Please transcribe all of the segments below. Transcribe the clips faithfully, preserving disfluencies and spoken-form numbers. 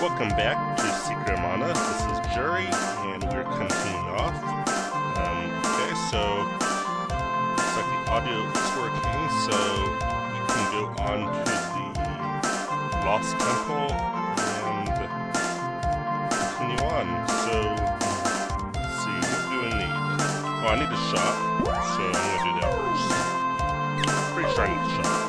welcome back to Secret of Mana. This is Jerry, and we're continuing off. Um, okay, so looks like the audio is working, so you can go on to the Lost Temple and continue on. So, let's see, what do I need? Oh, I need a shot, so I'm going to do that first. Pretty sure I need a shot.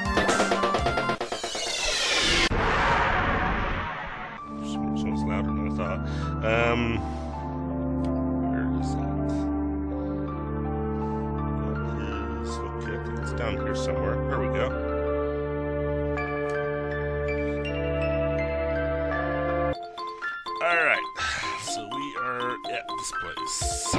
Louder than I thought. Um, where is that? That is, okay, I think it's down here somewhere. There we go. Alright, so we are at this place.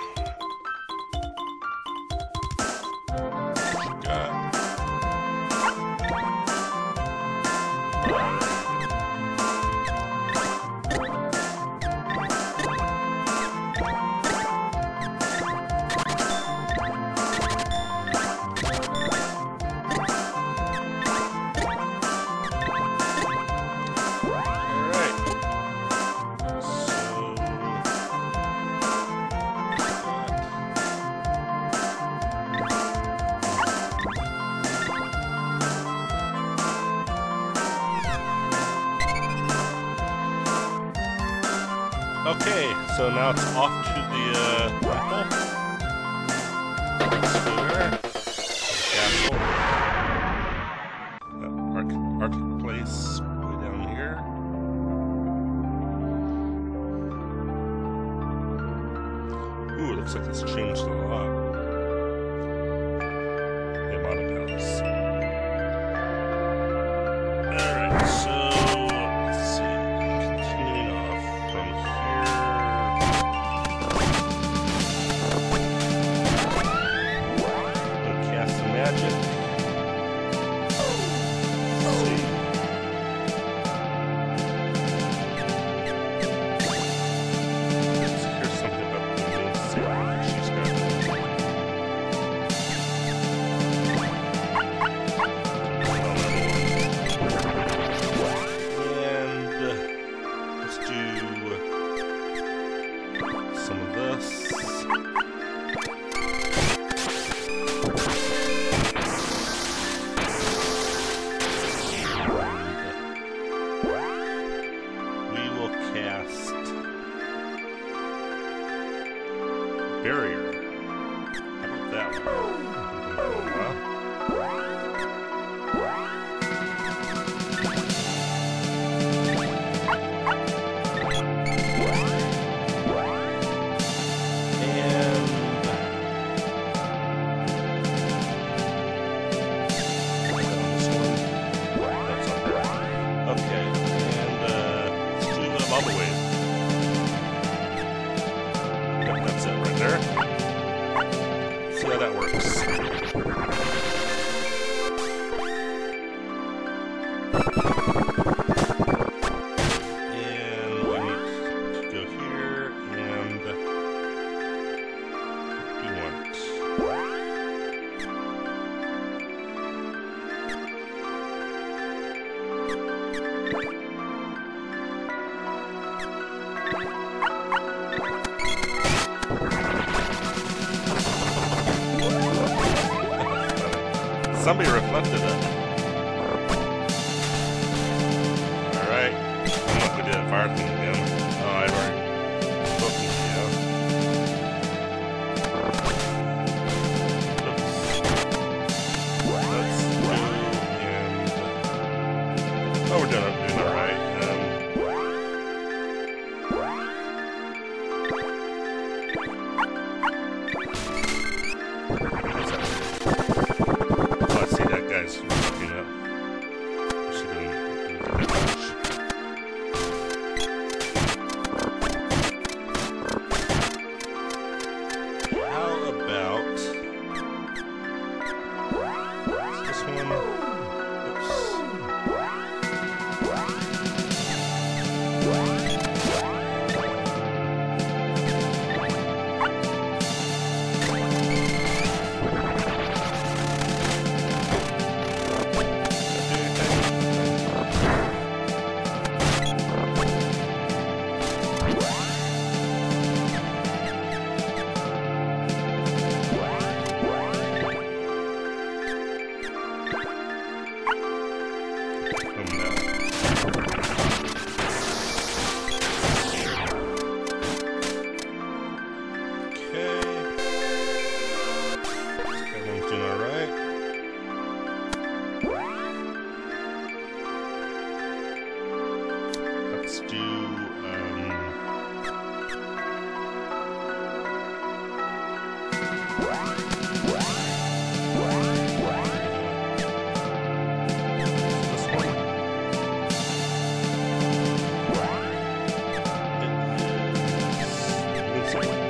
Okay, so now it's off to the uh, temple. Let's go there. Castle. Uh, Arc Arctic Place way down here. Ooh, looks like it's changed a lot. The Mana Palace. Alright, so let's see. Continuing off from here. Cast some magic. Let's see. Here's something about the main Sarah. She's got. And uh, let's do some of this. Barrier. How about that one? Oh, well. And that's up there. Okay, and uh, let's do a bubble wave. That's it right there. See how that works. And we need to go here and do one. Somebody reflected it. Alright. I'm not gonna do that fire thing again. Oh, I've already spoken to you. Oops. Let's do and oh, we're doing it, doing alright. Guys, looking up. She didn't do that much. let's do, um... this one. It is... music.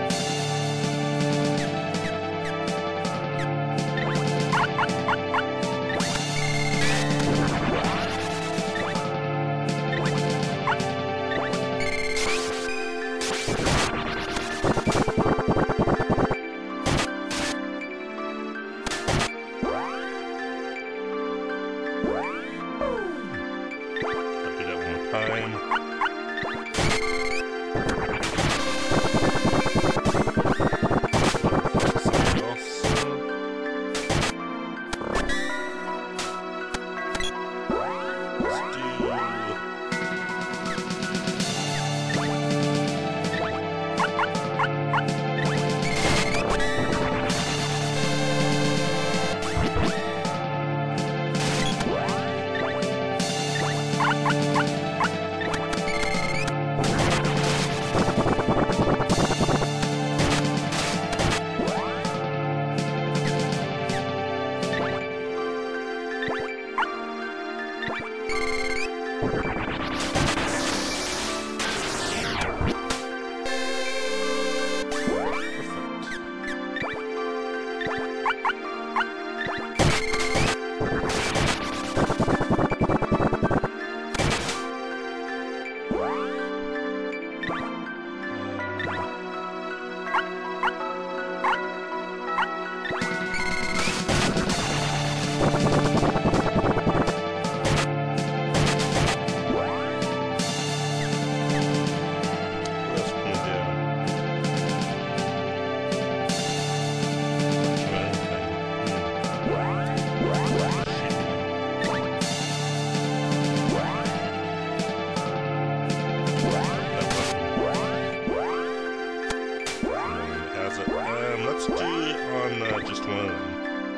Let's do it on uh, just one of them.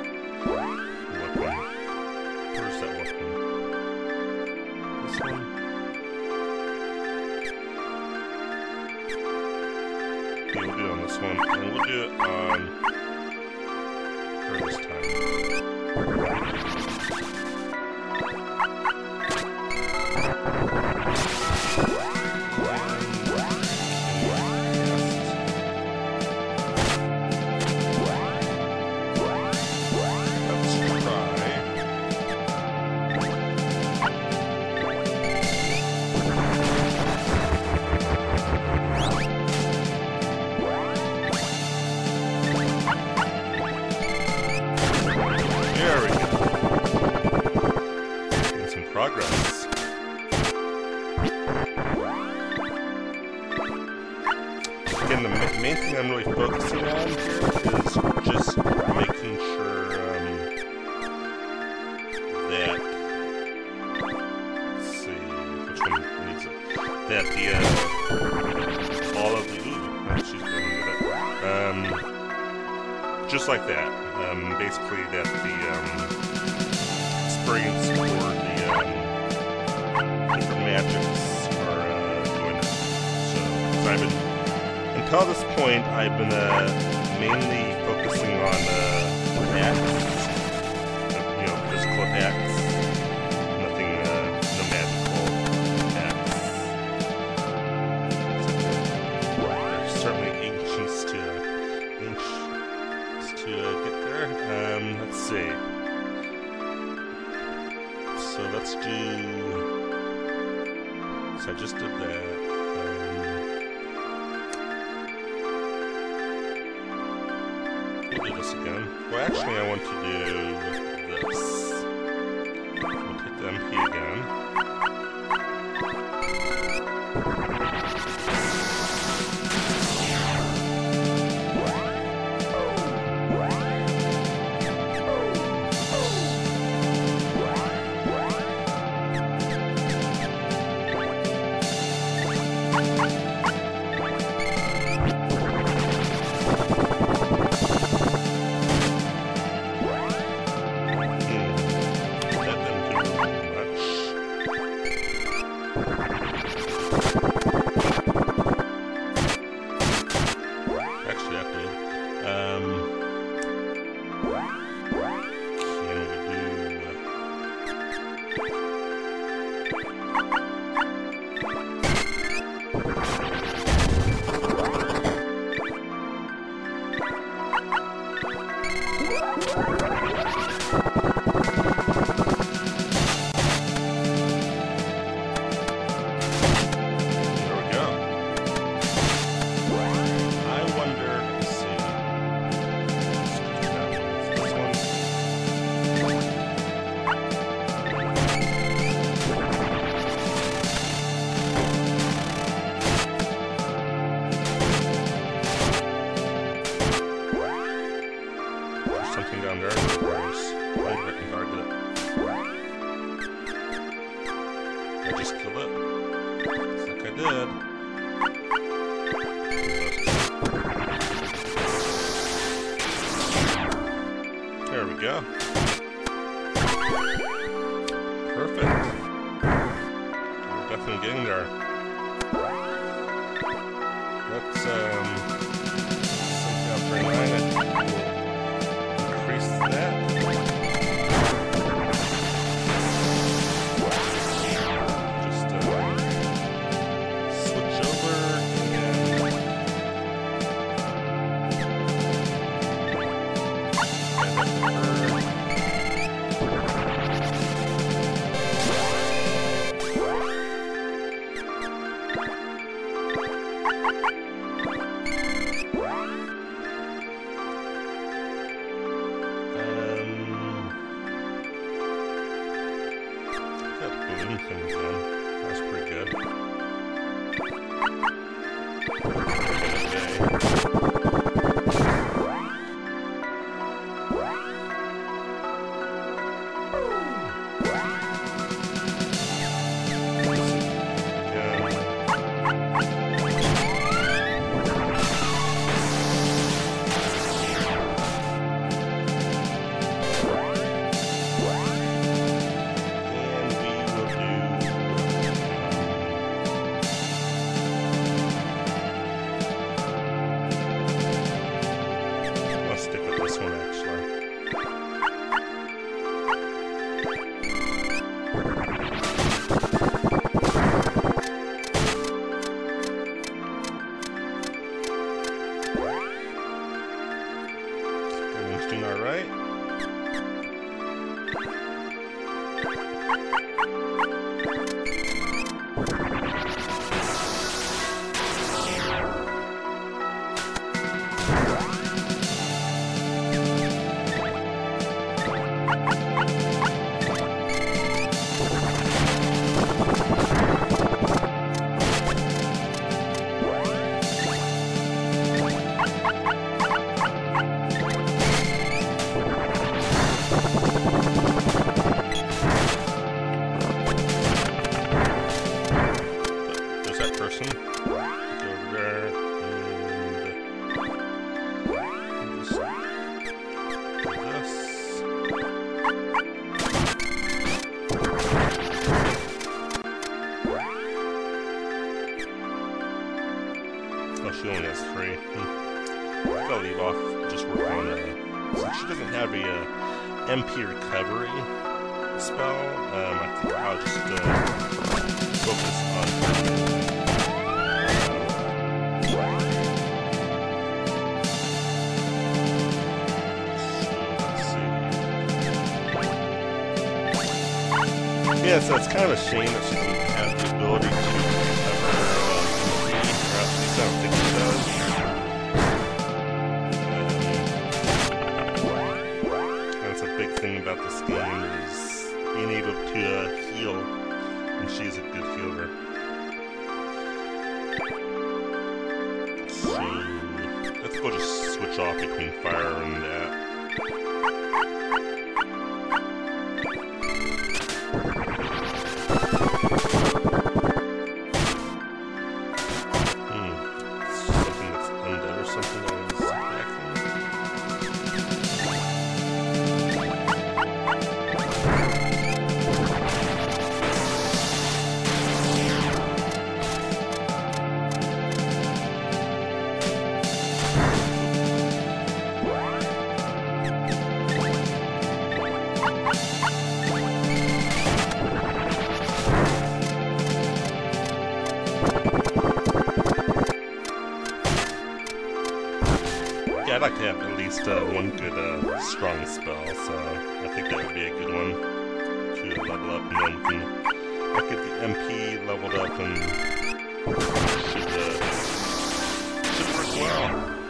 Weapon. Where's that weapon? This one? Yeah, we'll do it on this one. And we'll do it on her this time. Progress. Again, the ma main thing I'm really focusing on here is just making sure um, that, let's see, which one needs it? That the, uh, all of the, ooh, oh, she's going to get it. Um, just like that. Um, basically that the, um, experience for the, um, different magics are, uh, doing it. So, so I've been, until this point, I've been, uh, mainly focusing on, uh, attacks, you know, physical attacks, nothing, uh, no magical attacks. There's certainly ancients to, ancients to, uh, get there. Um, let's see. So let's do, so I just did that, um, we'll do this again. Well, actually I want to do this. We'll take the M P again. Actually, I did. Um, can we do... something down there. There's I can target it. I just killed it. Looks like I did. There we go. Perfect. We're definitely getting there. Let's um something up for nine. Increase that. Just uh, switch over things in. That's pretty good. Doing all right. Person. Go over there and just do this. Oh, she only has three. Hmm. I'll leave off. Just work on uh, since she doesn't have a uh, M P recovery spell. Um, I think I'll just uh, focus on her. Yeah, so it's kind of a shame that she doesn't have the ability to recover um, M P, or at least I don't think she does. Um, that's a big thing about this game is being able to uh, heal, and she's a good healer. So, I think we'll just switch off between fire and that. like to have at least uh, one good uh, strong spell, so I think that would be a good one to level up, and then we can like, get the M P leveled up and should, uh, should work well.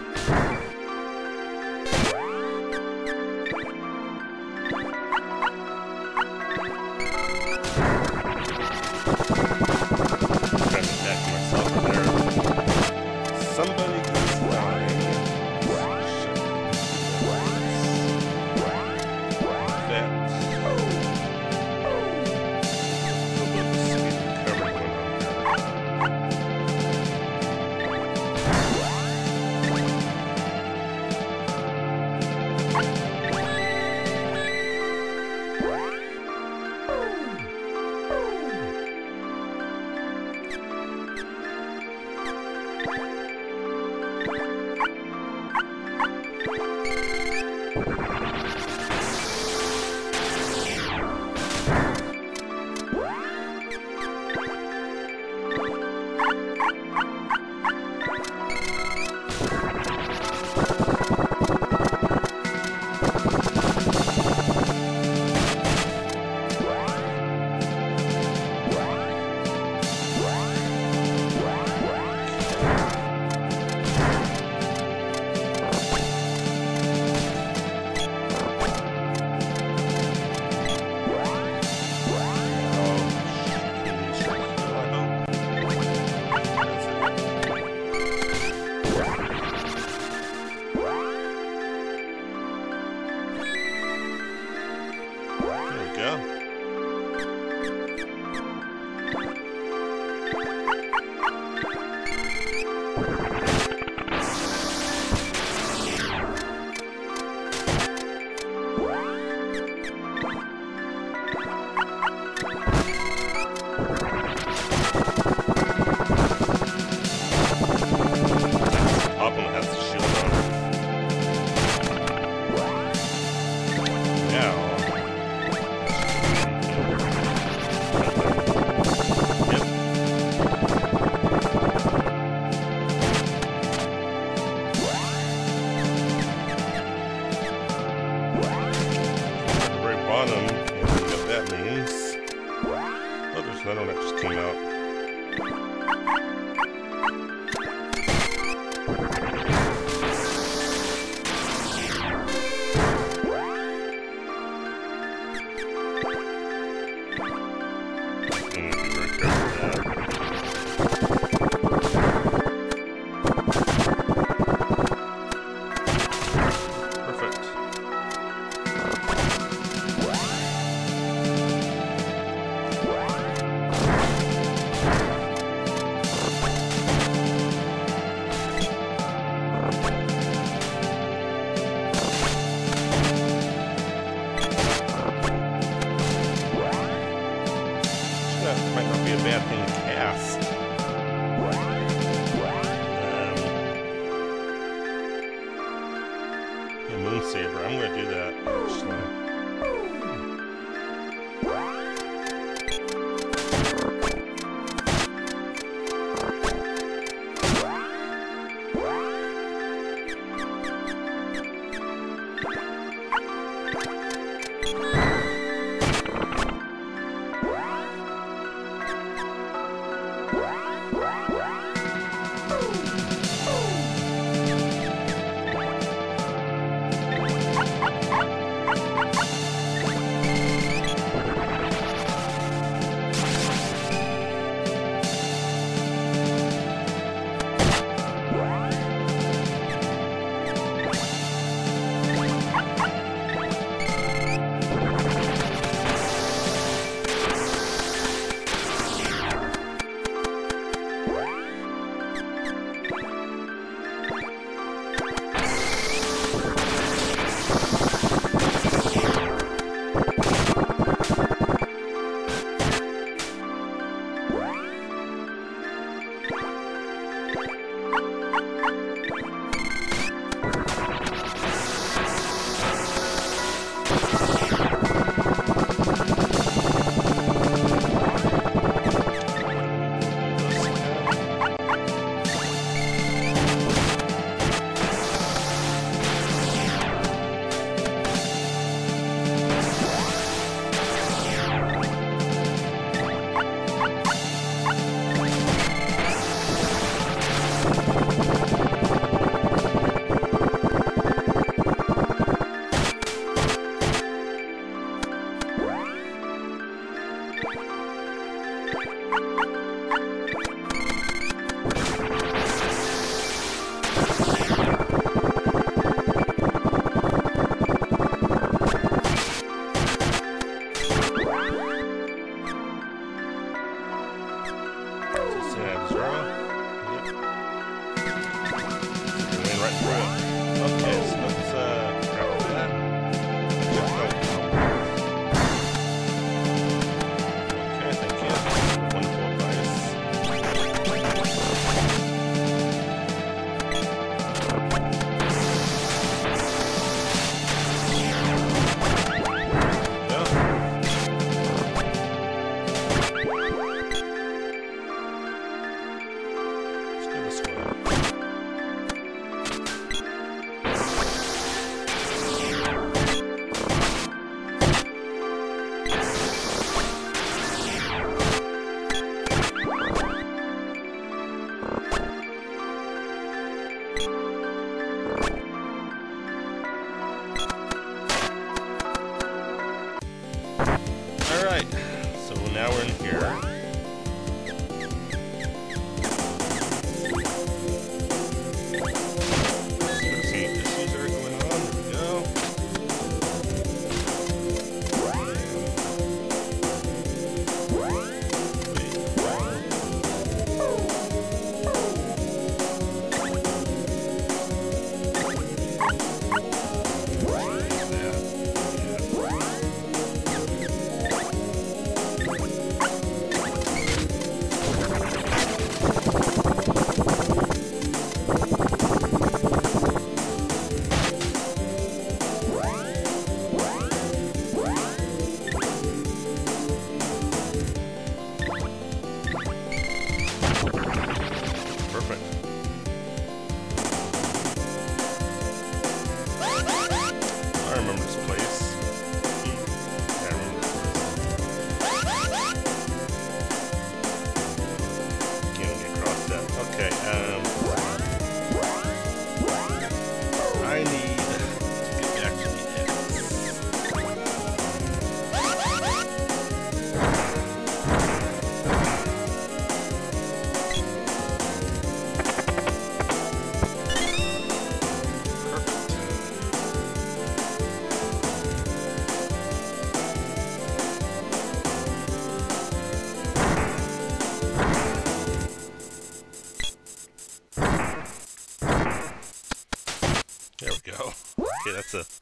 Another one that just came out. Might not be a bad thing to cast. Um, a Moon Saber. I'm going to do that actually. I have zero. Yep. We're going right through it. Okay, so let's uh, grab that. Yep, no. Okay, thank you. Wonderful advice. Alright, so now we're in here. Some issues that are going on. There we go. There we go. Okay, that's a...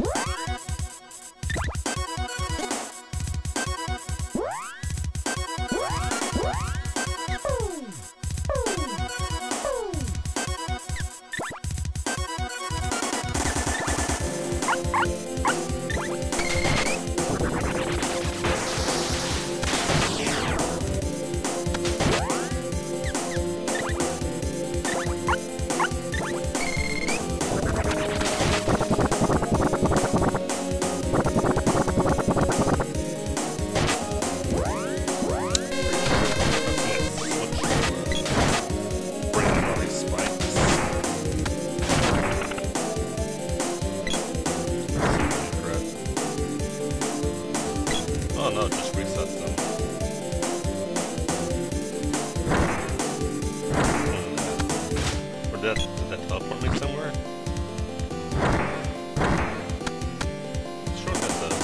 Oh no, just resets them. Hmm. Or did that, did that teleport me somewhere? Sure that does.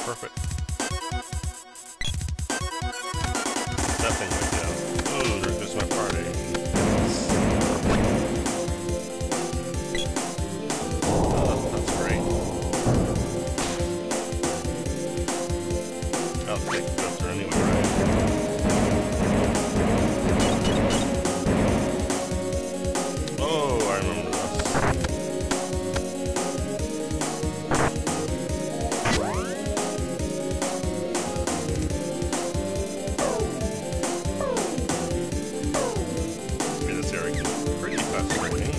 perfect. That thing went down. Oh, there goes my party. Oh, that's great. I'll take it up there anyway, right? Oh, I remember this. Okay, this area can be pretty frustrating.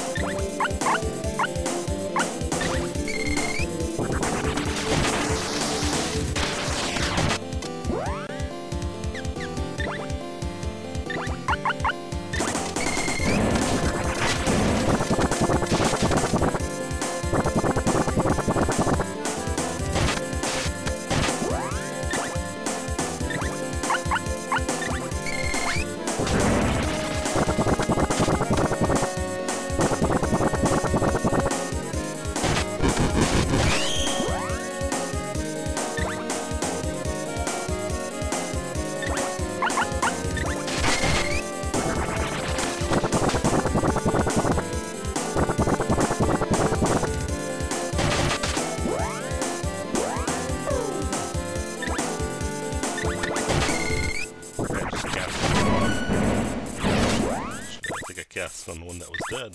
Cast on the one that was dead.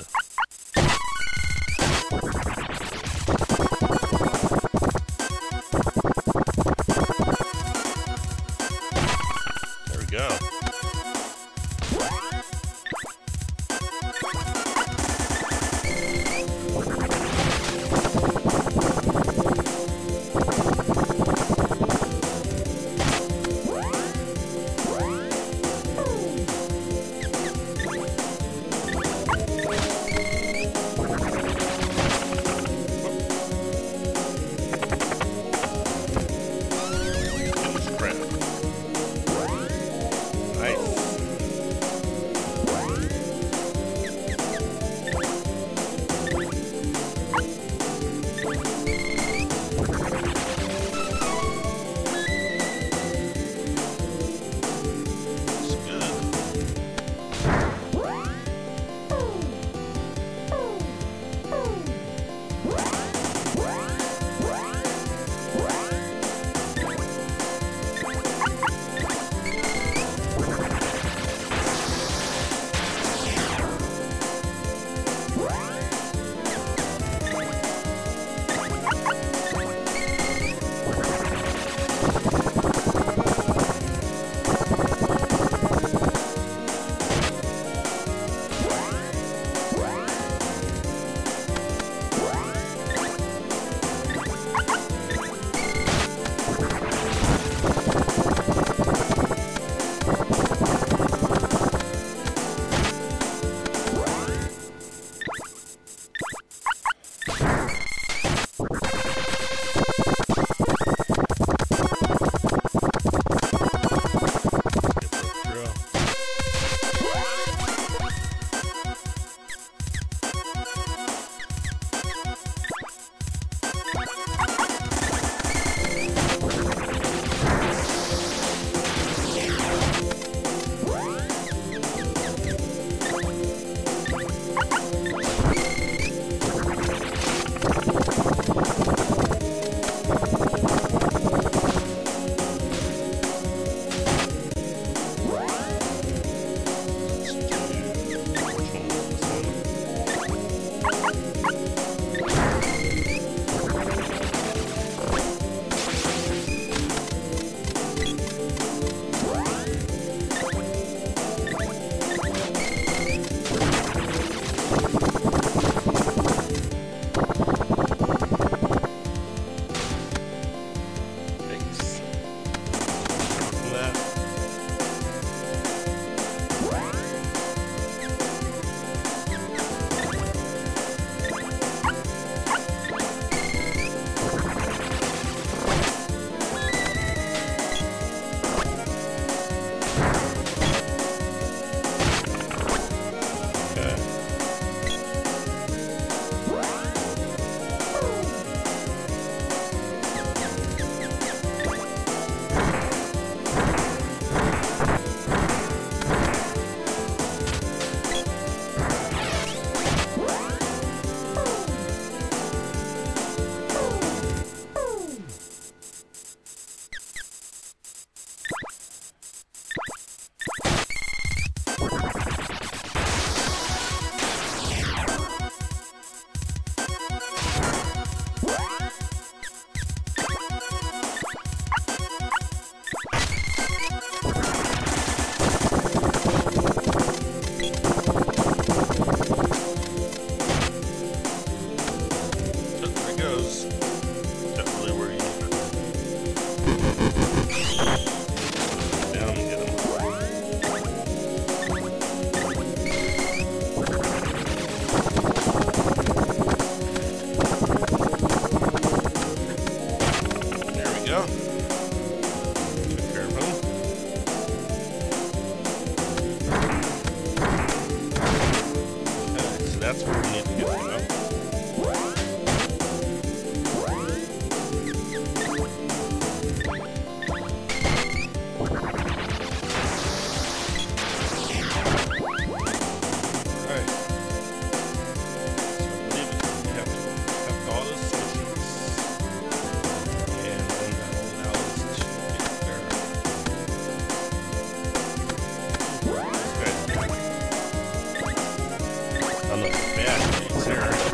There we go. go. Take care of him. Okay, so that's where we need to get to now. I'm not bad things here.